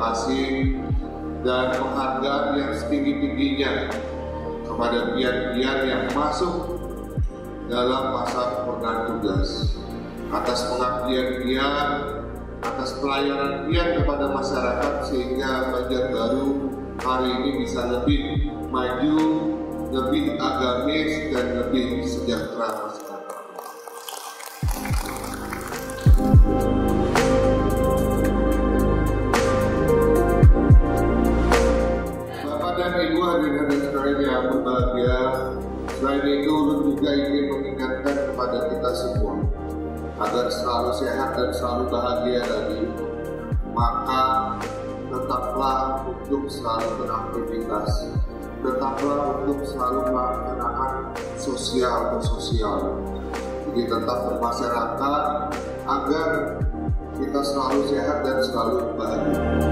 kasih dan penghargaan yang setinggi-tingginya kepada pian-pian yang masuk dalam masa pengabdian tugas. Atas pengabdian pian, atas pelayanan pian kepada masyarakat sehingga Banjarbaru hari ini bisa lebih maju, lebih agamis dan lebih sejahtera masyarakat. Bapak dan Ibu hadirin sekalian yang berbahagia, selain itu Ulun juga ingin mengingatkan kepada kita semua agar selalu sehat dan selalu bahagia tadi. Maka tetaplah untuk selalu beraktivitas, tetaplah untuk selalu melaksanakan sosial. Jadi tetap bermasyarakat agar kita selalu sehat dan selalu bahagia.